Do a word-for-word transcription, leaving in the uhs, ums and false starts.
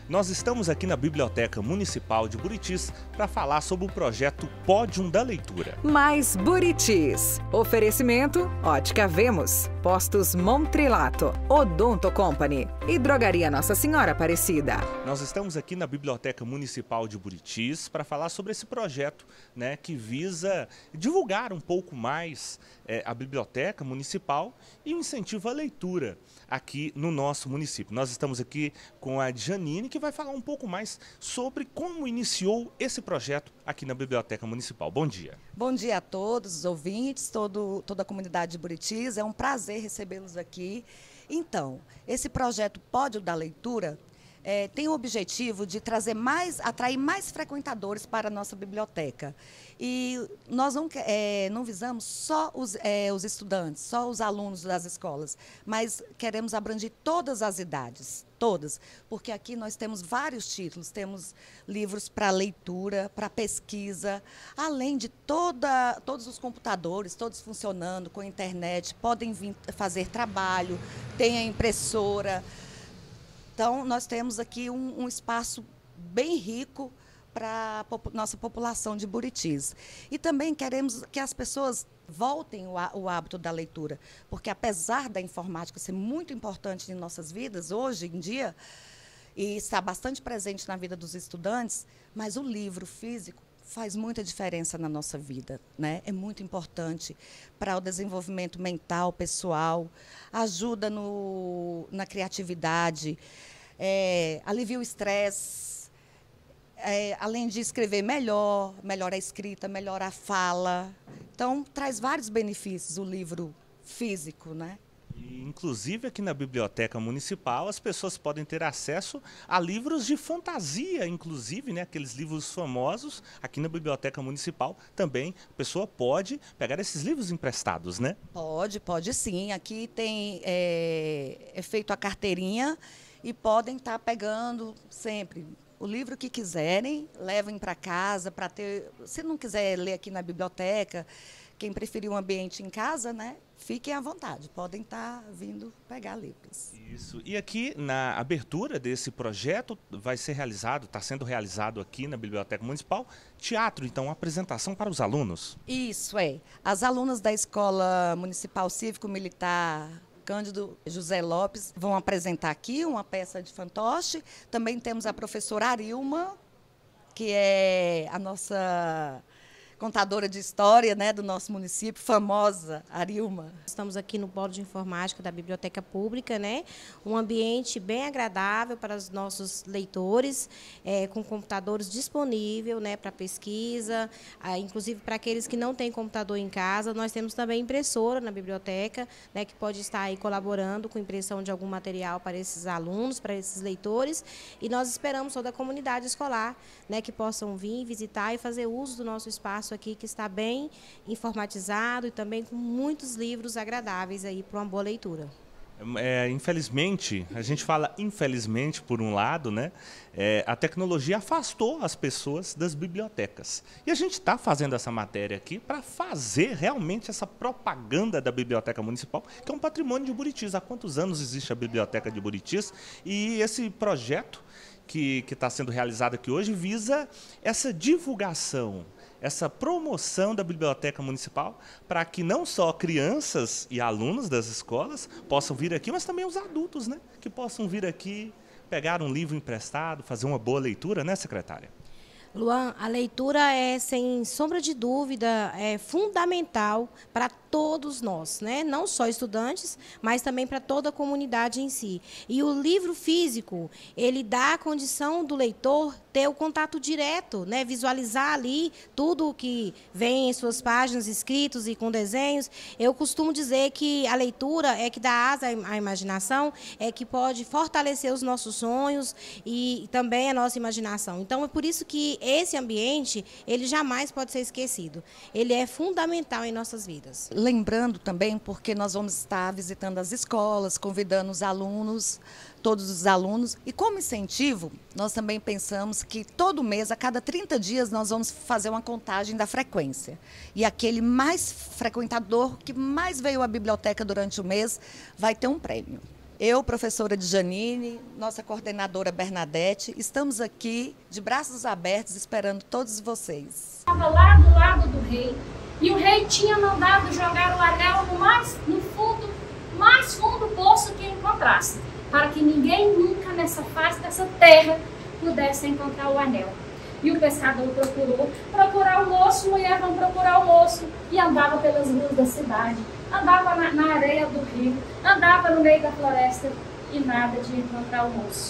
Nós estamos aqui na Biblioteca Municipal de Buritis para falar sobre o projeto Pódium da Leitura. Mais Buritis. Oferecimento Ótica Vemos, Postos Montrilato, Odonto Company e Drogaria Nossa Senhora Aparecida. Nós estamos aqui na Biblioteca Municipal de Buritis para falar sobre esse projeto, né, que visa divulgar um pouco mais é, a Biblioteca Municipal e o incentivo à leitura aqui no nosso município. Nós estamos aqui com a Janine, que vai falar um pouco mais sobre como iniciou esse projeto aqui na Biblioteca Municipal. Bom dia. Bom dia a todos os ouvintes, todo, toda a comunidade de Buritis. É um prazer recebê-los aqui. Então, esse projeto Pódium da Leitura É, tem o objetivo de trazer mais, atrair mais frequentadores para a nossa biblioteca. E nós não, é, não visamos só os, é, os estudantes, só os alunos das escolas, mas queremos abranger todas as idades, todas, porque aqui nós temos vários títulos, temos livros para leitura, para pesquisa, além de toda, todos os computadores, todos funcionando com internet, podem vir fazer trabalho, tem a impressora. Então, nós temos aqui um, um espaço bem rico para a nossa população de Buritis. E também queremos que as pessoas voltem o, o hábito da leitura, porque apesar da informática ser muito importante em nossas vidas, hoje em dia, e está bastante presente na vida dos estudantes, mas o livro físico faz muita diferença na nossa vida, né? É muito importante para o desenvolvimento mental, pessoal, ajuda no, na criatividade, é, alivia o estresse, é, além de escrever melhor, melhora a escrita, melhora a fala. Então, traz vários benefícios o livro físico, né? Inclusive aqui na Biblioteca Municipal as pessoas podem ter acesso a livros de fantasia, inclusive, né, aqueles livros famosos. Aqui na Biblioteca Municipal também a pessoa pode pegar esses livros emprestados, né? Pode, pode sim. Aqui tem é, é feito a carteirinha e podem estar pegando sempre o livro que quiserem, levem para casa para ter. Se não quiser ler aqui na biblioteca, quem preferir um ambiente em casa, né, fiquem à vontade, podem estar vindo pegar livros. Isso. E aqui na abertura desse projeto vai ser realizado, está sendo realizado aqui na Biblioteca Municipal, teatro, então, uma apresentação para os alunos. Isso, é. As alunas da Escola Municipal Cívico-Militar Cândido José Lopes vão apresentar aqui uma peça de fantoche. Também temos a professora Arilma, que é a nossa contadora de história, né, do nosso município, famosa Arilma. Estamos aqui no Polo de Informática da Biblioteca Pública, né? Um ambiente bem agradável para os nossos leitores, é, com computadores disponíveis, né, para pesquisa, ah, inclusive para aqueles que não têm computador em casa. Nós temos também impressora na biblioteca, né, que pode estar aí colaborando com impressão de algum material para esses alunos, para esses leitores. E nós esperamos toda a comunidade escolar, né, que possam vir visitar e fazer uso do nosso espaço aqui, que está bem informatizado e também com muitos livros agradáveis aí para uma boa leitura. É, infelizmente, a gente fala infelizmente por um lado, né? É, a tecnologia afastou as pessoas das bibliotecas. E a gente está fazendo essa matéria aqui para fazer realmente essa propaganda da Biblioteca Municipal, que é um patrimônio de Buritis. Há quantos anos existe a Biblioteca de Buritis? E esse projeto que está sendo realizado aqui hoje visa essa divulgação, essa promoção da Biblioteca Municipal, para que não só crianças e alunos das escolas possam vir aqui, mas também os adultos, né, que possam vir aqui, pegar um livro emprestado, fazer uma boa leitura, né, secretária? Luan, a leitura é, sem sombra de dúvida, é fundamental para todos nós, né? Não só estudantes, mas também para toda a comunidade em si. E o livro físico, ele dá a condição do leitor ter o contato direto, né? Visualizar ali tudo o que vem em suas páginas escritos e com desenhos. Eu costumo dizer que a leitura é que dá asa à imaginação, é que pode fortalecer os nossos sonhos e também a nossa imaginação. Então, é por isso que esse ambiente, ele jamais pode ser esquecido. Ele é fundamental em nossas vidas. Lembrando também, porque nós vamos estar visitando as escolas, convidando os alunos, todos os alunos. E como incentivo, nós também pensamos que todo mês, a cada trinta dias, nós vamos fazer uma contagem da frequência. E aquele mais frequentador, que mais veio à biblioteca durante o mês, vai ter um prêmio. Eu, professora Djanine, nossa coordenadora Bernadette, estamos aqui de braços abertos esperando todos vocês. Estava lá do lado do rei e o rei tinha mandado jogar o anel no, mais, no fundo, mais fundo poço que encontrasse, para que ninguém nunca nessa face dessa terra pudesse encontrar o anel. E o pescador procurou, procurar o moço, mulher vão procurar o moço, e andava pelas ruas da cidade, andava na, na areia do rio, andava no meio da floresta, e nada de encontrar o moço.